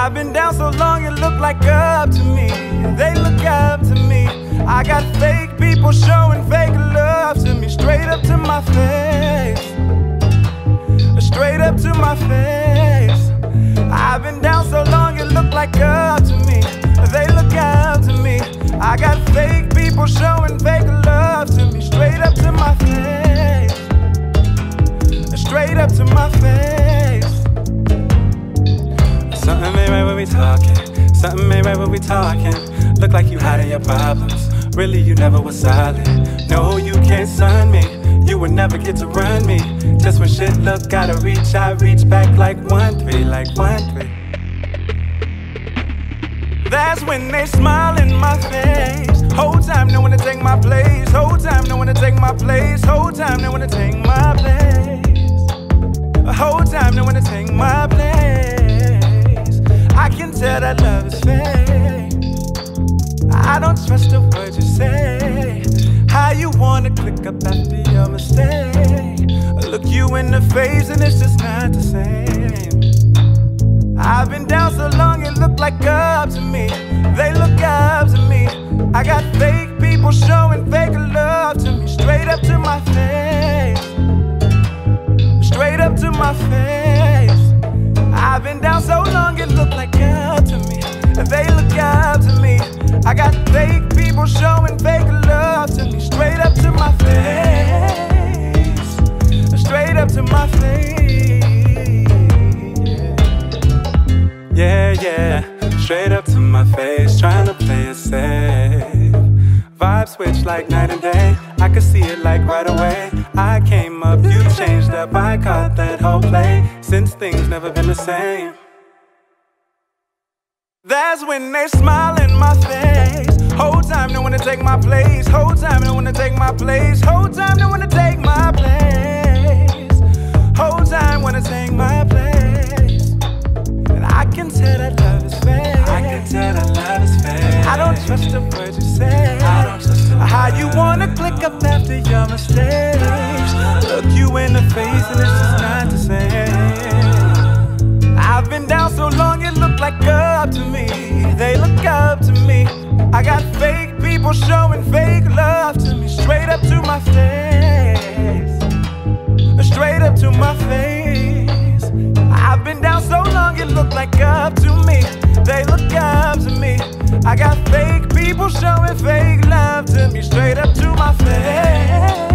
I've been down so long it look like up to me. They look up to me. I got fake people showing fake love to me. Straight up to my face. Straight up to my face. I've been down so long it look like up to me. They look up to me. I got fake people showing fake love to me. Straight up to my face. Straight up to my face. Something ain't right when we talking. Something ain't right when we talking. Look like you hiding your problems. Really, you never was solid. No, you can't sun me. You would never get to run me. Just when shit look gotta reach, I reach back like 1-3, like 1-3. That's when they smile in my face. Whole time they wanna take my place. Whole time they wanna take my place. Whole time they wanna take my place. Whole time they wanna take my place. I can tell that love is fake. I don't trust the words you say. How you wanna click up after your mistake? Look you in the face and it's just not the same. I've been down so long it look like up to me. They look up to me. I got fake people showing fake love to me. Straight up to my face. Straight up to my face. I've been down so long it look like up to me. They look up to me. I got fake people showing fake love to me. Straight up to my face. Straight up to my face. Yeah, yeah. Straight up to my face, trying to play it safe. Vibe switch like night and day. I could see it like right away. I came up, you changed up. I caught that whole play. Since things never been the same. That's when they smile in my face. Whole time they wanna take my place. Whole time they wanna take my place. Whole time they wanna take my place. Whole time wanna take my place. And I can tell that love is fake. I can tell that love is fake. I don't trust the words you say. I don't trust the words. How you wanna click up after your mistakes? Look you in the face and it's just not the same. I've been down so long it look like up to me. They look up to me. I got fake people showing fake love to me. Straight up to my face. Straight up to my face. I've been down so long it look like up to me. They look up to me. I got fake people showing fake love to me. Straight up to my face.